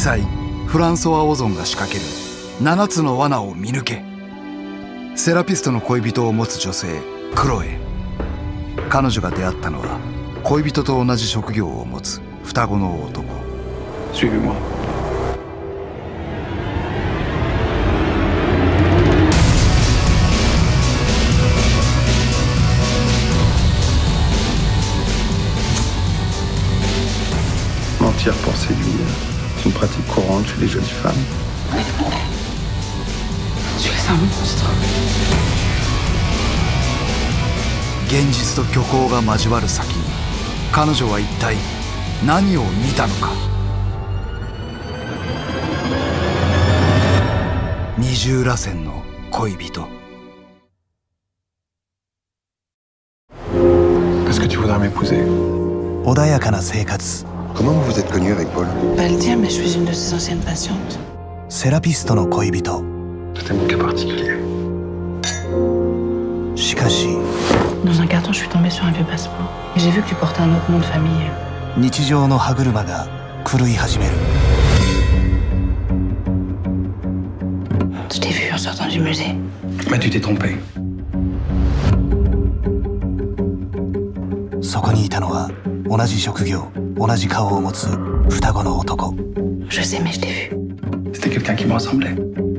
才フランソワ・オゾンが仕掛ける7つの罠を見抜け。セラピストの恋人を持つ女性クロエ。彼女が出会ったのは恋人と同じ職業を持つ双子の男。 Suivez-moi. Mentir pour séduire, c'est une pratique courante chez les jolies femmes. Tu es un monstre. 現実と虚構が交わる先に彼女は一体何を見たのか。二重らせんの恋人。 Est-ce que tu voudrais m'épouser? 穏やかな生活。 Comment vous vous êtes connu avec Paul? Pas le dire, mais je suis une de ses anciennes patientes. セラピストの恋人。 C'était mon cas particulier. しかし Dans un carton, je suis tombée sur un vieux passeport. Et j'ai vu que tu portais un autre nom de famille. 日常の歯車が狂い始める。 Je t'ai vu en sortant du musée. Mais tu t'es trompé. そこにいたのは同じ職業、同じ顔を持つ双子の男。 Je sais, mais je t'ai vu. C'était quelqu'un qui me ressemblait.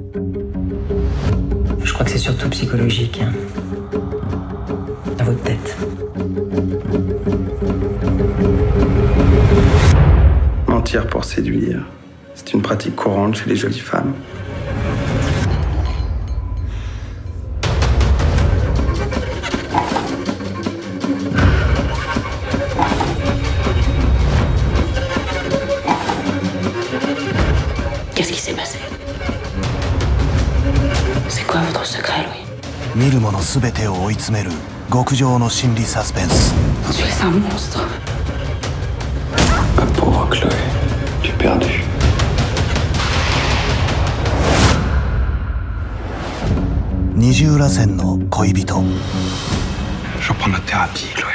Je crois que c'est surtout psychologique. Hein. À votre tête. Mentir pour séduire, c'est une pratique courante chez les jolies femmes. Qu'est-ce qui s'est passé? C'est quoi votre secret, Louis? 見る者すべてを追い詰める極上の心理サスペンス。 Tu es un monstre. Ma pauvre Chloé, tu es perdue. 二重らせんの恋人。 Je reprends notre thérapie, Chloé.